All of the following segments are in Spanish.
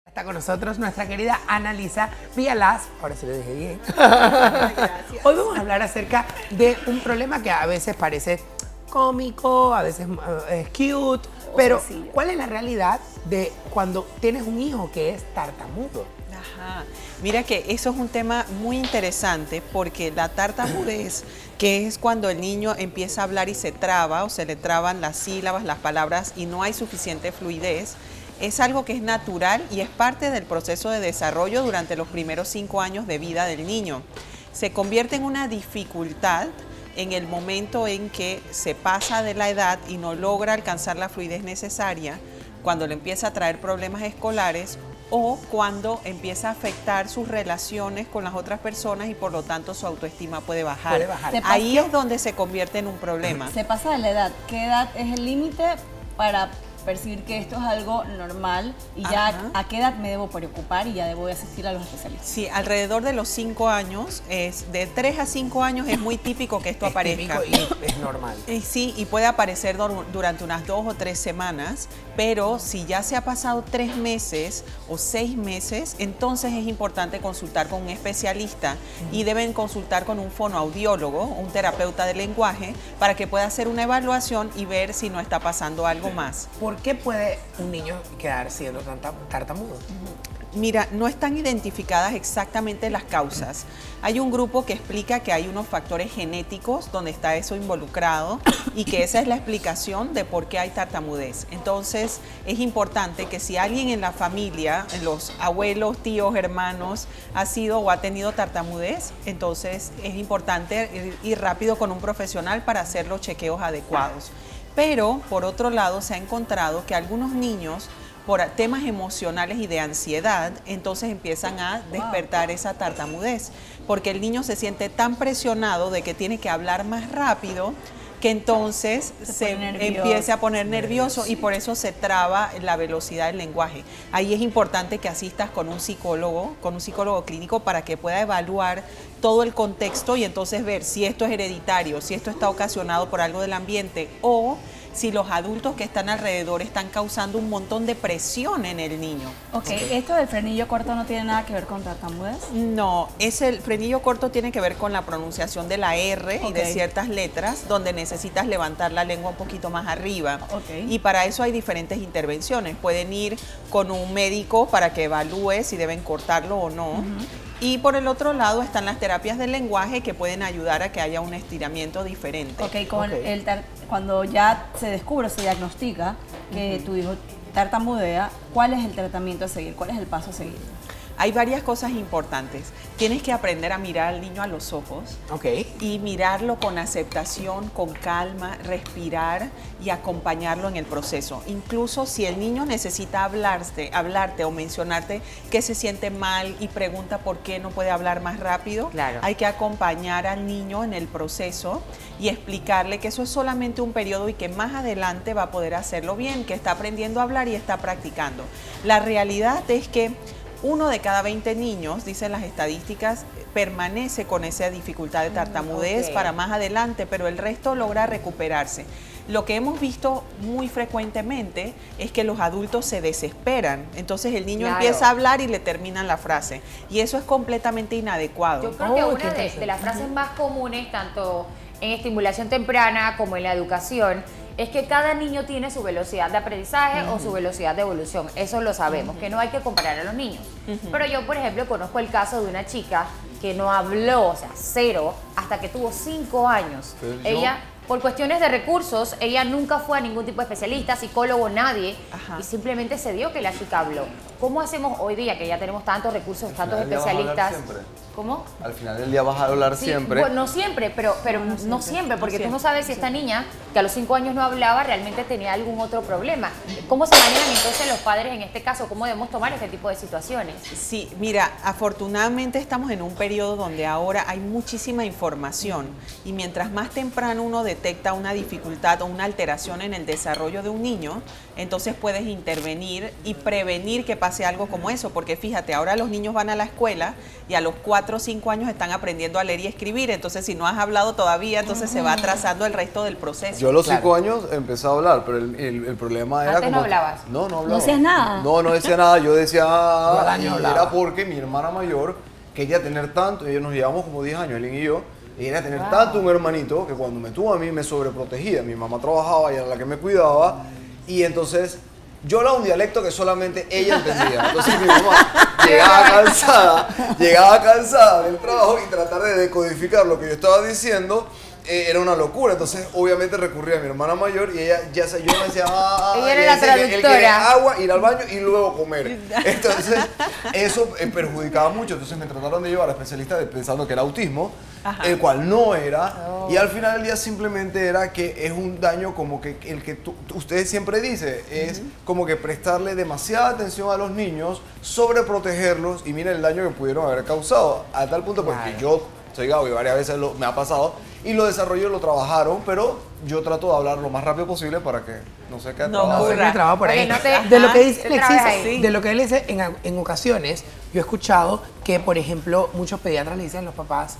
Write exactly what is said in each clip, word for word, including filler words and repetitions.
Está con nosotros nuestra querida Annalisa Villalaz, ahora sí lo dije bien. Gracias. Hoy vamos a hablar acerca de un problema que a veces parece cómico, a veces es cute, o pero sencillo. ¿cuál es la realidad de cuando tienes un hijo que es tartamudo? Ajá. Mira que eso es un tema muy interesante porque la tartamudez, que es cuando el niño empieza a hablar y se traba o se le traban las sílabas, las palabras y no hay suficiente fluidez, es algo que es natural y es parte del proceso de desarrollo durante los primeros cinco años de vida del niño. Se convierte en una dificultad en el momento en que se pasa de la edad y no logra alcanzar la fluidez necesaria, cuando le empieza a traer problemas escolares o cuando empieza a afectar sus relaciones con las otras personas y por lo tanto su autoestima puede bajar. Puede bajar. Ahí es donde se convierte en un problema. Se pasa de la edad. ¿Qué edad es el límite para percibir que esto es algo normal y ya Ajá. a qué edad me debo preocupar y ya debo asistir a los especialistas? Sí, alrededor de los cinco años, es de tres a cinco años es muy típico que esto Es aparezca. típico y es normal. Y sí, y puede aparecer dur- durante unas dos o tres semanas, pero si ya se ha pasado tres meses o seis meses, entonces es importante consultar con un especialista y deben consultar con un fonoaudiólogo, un terapeuta de lenguaje, para que pueda hacer una evaluación y ver si no está pasando algo más. ¿Por qué puede un niño quedar siendo tanta- tartamudo? Mira, no están identificadas exactamente las causas. Hay un grupo que explica que hay unos factores genéticos donde está eso involucrado y que esa es la explicación de por qué hay tartamudez. Entonces, es importante que si alguien en la familia, en los abuelos, tíos, hermanos, ha sido o ha tenido tartamudez, entonces es importante ir, ir rápido con un profesional para hacer los chequeos adecuados. Pero, por otro lado, se ha encontrado que algunos niños, por temas emocionales y de ansiedad, entonces empiezan a despertar esa tartamudez, porque el niño se siente tan presionado de que tiene que hablar más rápido, que entonces Se se, pone nervioso. empiece a poner nervioso y por eso se traba la velocidad del lenguaje. Ahí es importante que asistas con un psicólogo, con un psicólogo clínico para que pueda evaluar todo el contexto y entonces ver si esto es hereditario, si esto está ocasionado por algo del ambiente o si los adultos que están alrededor están causando un montón de presión en el niño. Ok, ¿esto del frenillo corto no tiene nada que ver con tartamudez? No, es el frenillo corto tiene que ver con la pronunciación de la R y de Ok. ciertas letras donde necesitas levantar la lengua un poquito más arriba. Ok. Y para eso hay diferentes intervenciones. Pueden ir con un médico para que evalúe si deben cortarlo o no. Y por el otro lado están las terapias del lenguaje que pueden ayudar a que haya un estiramiento diferente. Ok, con Ok. El tar- cuando ya se descubre, se diagnostica que tu hijo tartamudea, ¿cuál es el tratamiento a seguir? ¿Cuál es el paso a seguir? Hay varias cosas importantes. Tienes que aprender a mirar al niño a los ojos. Ok. Y mirarlo con aceptación, con calma, respirar y acompañarlo en el proceso. Incluso si el niño necesita hablarte, hablarte o mencionarte que se siente mal y pregunta por qué no puede hablar más rápido, Claro. hay que acompañar al niño en el proceso y explicarle que eso es solamente un periodo y que más adelante va a poder hacerlo bien, que está aprendiendo a hablar y está practicando. La realidad es que uno de cada veinte niños, dicen las estadísticas, permanece con esa dificultad de tartamudez ok. para más adelante, pero el resto logra recuperarse. Lo que hemos visto muy frecuentemente es que los adultos se desesperan. Entonces el niño Claro. empieza a hablar y le terminan la frase. Y eso es completamente inadecuado. Yo creo que Oh, qué una de, interesante. de las frases más comunes, tanto en estimulación temprana como en la educación, es que cada niño tiene su velocidad de aprendizaje o su velocidad de evolución. Eso lo sabemos, que no hay que comparar a los niños. Pero yo, por ejemplo, conozco el caso de una chica que no habló, o sea, cero, hasta que tuvo cinco años. Pero yo- Ella, por cuestiones de recursos, ella nunca fue a ningún tipo de especialista, psicólogo, nadie, Ajá. y simplemente se dio que la chica habló. ¿Cómo hacemos hoy día que ya tenemos tantos recursos, tantos final del día vas a hablar especialistas? siempre. ¿Cómo? Al final del día vas a hablar Sí, siempre. bueno, no siempre, pero, pero no, siempre, porque tú no sabes si esta niña, que a los cinco años no hablaba, realmente tenía algún otro problema. ¿Cómo se manejan entonces los padres en este caso? ¿Cómo debemos tomar este tipo de situaciones? Sí, mira, afortunadamente estamos en un periodo donde ahora hay muchísima información y mientras más temprano uno detecta una dificultad o una alteración en el desarrollo de un niño, entonces puedes intervenir y prevenir que pase pase algo como eso, porque fíjate, ahora los niños van a la escuela y a los cuatro o cinco años están aprendiendo a leer y escribir, entonces si no has hablado todavía, entonces se va atrasando el resto del proceso. Yo a los Claro. cinco años empecé a hablar, pero el, el- el problema era Antes como... no hablabas. No, no hablaba. ¿No hacías nada? No, no decía nada, yo decía... al año y hablaba. era porque mi hermana mayor quería tener tanto, ellos nos llevamos como diez años, Elin y yo, y quería tener tanto un hermanito que cuando me tuvo a mí me sobreprotegía. Mi mamá trabajaba y era la que me cuidaba, y entonces... Yo hablaba un dialecto que solamente ella entendía. Entonces mi mamá llegaba cansada, llegaba cansada del trabajo y tratar de decodificar lo que yo estaba diciendo eh, era una locura. Entonces obviamente recurría a mi hermana mayor y ella ya se, yo me decía, ah, Ella era y la decía que él traductora. quería agua, ir al baño y luego comer. Entonces eso eh, perjudicaba mucho. Entonces me trataron de llevar a especialista de- pensando que era autismo, Ajá. el cual no era. Y al final del día simplemente era que es un daño como que el que tú, tú- usted siempre dice, es como que prestarle demasiada atención a los niños, sobreprotegerlos y mira el daño que pudieron haber causado. A tal punto porque Claro. yo soy Gabo y varias veces lo- me ha pasado y lo desarrolló, lo trabajaron, pero yo trato de hablar lo más rápido posible para que no se quede No trabado. No sé ocurra. qué trabajo por Ok, ahí. no te- de lo que ajá, dice te Alexis, trabas ahí. de lo que él dice, en, en ocasiones, yo he escuchado que, por ejemplo, muchos pediatras le dicen a los papás,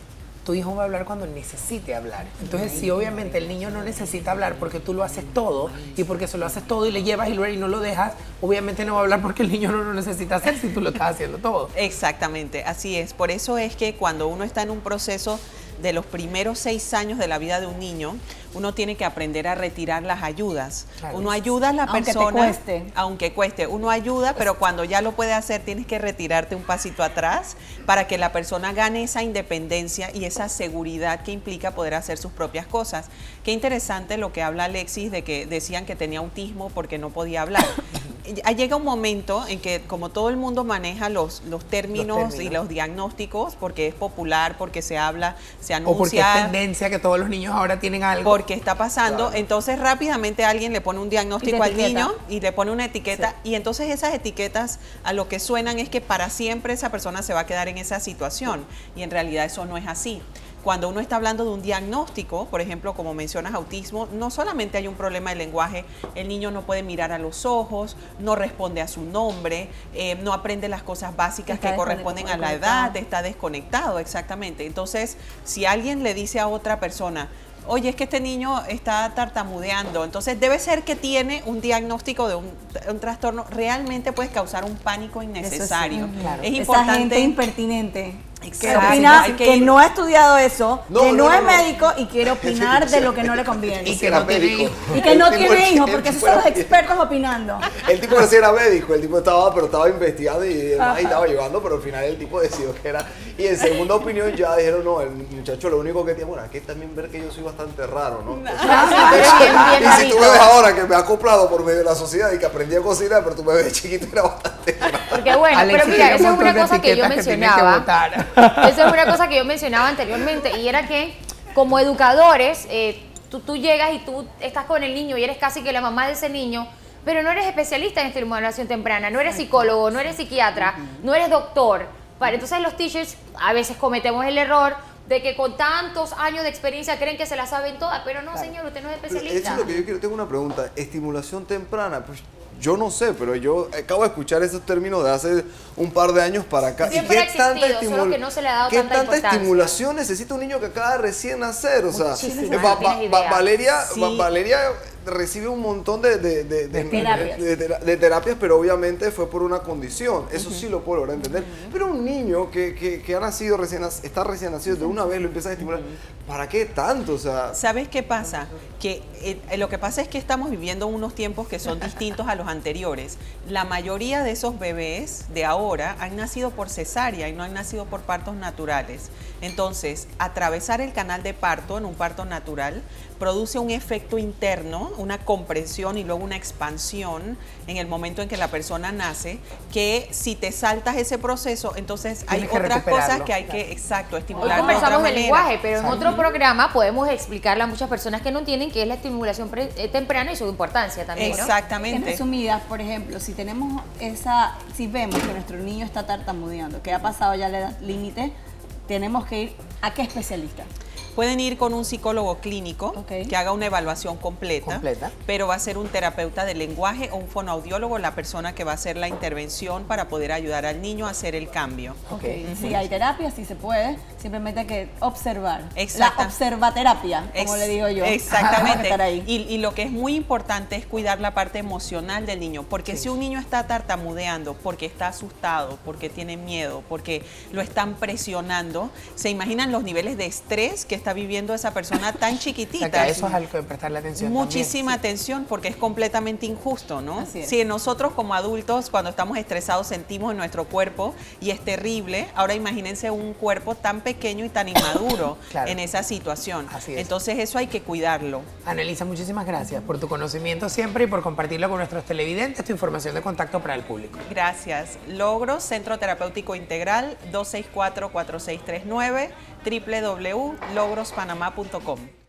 tu hijo va a hablar cuando necesite hablar. Entonces, si obviamente el niño no necesita hablar porque tú lo haces todo y porque se lo haces todo y le llevas y, lo- y no lo dejas, obviamente no va a hablar porque el niño no lo necesita hacer si tú lo estás haciendo todo. Exactamente, así es. Por eso es que cuando uno está en un proceso de los primeros seis años de la vida de un niño, uno tiene que aprender a retirar las ayudas. Claro. Uno ayuda a la Aunque te persona, cueste. aunque cueste, uno ayuda, pero cuando ya lo puede hacer, tienes que retirarte un pasito atrás para que la persona gane esa independencia y esa seguridad que implica poder hacer sus propias cosas. Qué interesante lo que habla Alexis de que decían que tenía autismo porque no podía hablar. Llega un momento en que, como todo el mundo maneja los, los, términos Los términos. y los diagnósticos, porque es popular, porque se habla, se anuncia, O porque es tendencia que todos los niños ahora tienen algo. porque está pasando, Claro. entonces rápidamente alguien le pone un diagnóstico Y te al etiqueta. niño y le pone una etiqueta, y entonces esas etiquetas a lo que suenan es que para siempre esa persona se va a quedar en esa situación, y en realidad eso no es así. Cuando uno está hablando de un diagnóstico, por ejemplo, como mencionas autismo, no solamente hay un problema de lenguaje, el niño no puede mirar a los ojos, no responde a su nombre, eh, no aprende las cosas básicas Está que corresponden a la desconectado. edad, está desconectado, exactamente. Entonces, si alguien le dice a otra persona, oye, es que este niño está tartamudeando, entonces debe ser que tiene un diagnóstico de un, un trastorno, realmente puedes causar un pánico innecesario. Eso sí, claro. Es Esa importante. gente impertinente. Que Exacto. opina Hay que que, ir- no ha estudiado eso, No, que no, no, no, es no. médico y quiere opinar de lo que no le conviene. Y que no tiene médico. hijos. Y que no El tipo- tiene hijos, el porque esos tipo son los era- expertos opinando. El tipo recién era médico, el tipo estaba, pero estaba investigando y demás, y estaba llevando, pero al final el tipo decidió que era. Y en segunda opinión ya dijeron, no, el muchacho lo único que tiene, bueno, hay que también ver que yo soy bastante raro, ¿no? Entonces, Ah, sí, pero es bien, bien y si tú rarito. me ves ahora que me he acoplado por medio de la sociedad y que aprendí a cocinar, pero tú me ves chiquito y era bastante raro. Porque bueno, Alexis pero mira, tiene un esa es montón una de cosa que yo etiquetas que tiene que mencionaba. votar. Esa es una cosa que yo mencionaba anteriormente y era que como educadores, eh, tú, tú llegas y tú estás con el niño y eres casi que la mamá de ese niño, pero no eres especialista en estimulación temprana, no eres psicólogo, no eres psiquiatra, no eres doctor. Vale, entonces los teachers a veces cometemos el error de que con tantos años de experiencia creen que se la saben todas, pero no, señor, usted no es Pero especialista. eso es lo que yo quiero. Tengo una pregunta. Estimulación temprana, pues yo no sé, pero yo acabo de escuchar esos términos de hace un par de años para acá. Siempre ha existido, solo estimul- que no se le ha dado ¿qué tanta tanta importancia? estimulación necesita un niño que acaba de recién nacer? O sea, Muchísima, eh, Va- no tienes Va- Va- idea. Valeria, Sí. Va- Valeria recibe un montón de, de, de, de- terapias. de- de- de terapias, pero obviamente fue por una condición. Eso sí lo puedo lograr entender. Pero un niño que, que, que ha nacido recién, nac- está recién nacido, de una vez lo empiezas a estimular. ¿Para qué tanto? O sea, ¿Sabes qué pasa? Que eh, lo que pasa es que estamos viviendo unos tiempos que son distintos a los anteriores. La mayoría de esos bebés de ahora han nacido por cesárea y no han nacido por partos naturales. Entonces, atravesar el canal de parto en un parto natural produce un efecto interno, una compresión y luego una expansión en el momento en que la persona nace, que si te saltas ese proceso, entonces hay Tienes que otras recuperarlo, cosas que hay claro. que, exacto, Hoy estimular de otra conversamos del manera. lenguaje, pero en otro programa podemos explicarle a muchas personas que no entienden qué es la estimulación pre- eh, temprana y su importancia también, ¿no? En Exactamente. resumidas, por ejemplo, si tenemos esa, si vemos que nuestro niño está tartamudeando, que ha pasado ya la edad límite, tenemos que ir a qué especialista. Pueden ir con un psicólogo clínico Ok. que haga una evaluación completa, Completa. pero va a ser un terapeuta del lenguaje o un fonoaudiólogo la persona que va a hacer la intervención para poder ayudar al niño a hacer el cambio. Ok, sí hay terapia, sí se puede, simplemente hay que observar. Exacta. La observaterapia, como Ex- le digo yo. Exactamente. Estar ahí. Y, y lo que es muy importante es cuidar la parte emocional del niño, porque Sí. si un niño está tartamudeando, porque está asustado, porque tiene miedo, porque lo están presionando, se imaginan los niveles de estrés que está viviendo esa persona tan O chiquitita. sea, que a eso es algo de prestarle atención Muchísima también. atención porque es completamente injusto, ¿no? Así es. Si nosotros como adultos cuando estamos estresados sentimos en nuestro cuerpo y es terrible, ahora imagínense un cuerpo tan pequeño y tan inmaduro Claro. en esa situación. Así es. Entonces eso hay que cuidarlo. Annelisa, muchísimas gracias por tu conocimiento siempre y por compartirlo con nuestros televidentes, tu información de contacto para el público. Gracias. Logros, Centro Terapéutico Integral, dos seis cuatro, cuatro seis tres nueve, w w w punto logros panamá punto com.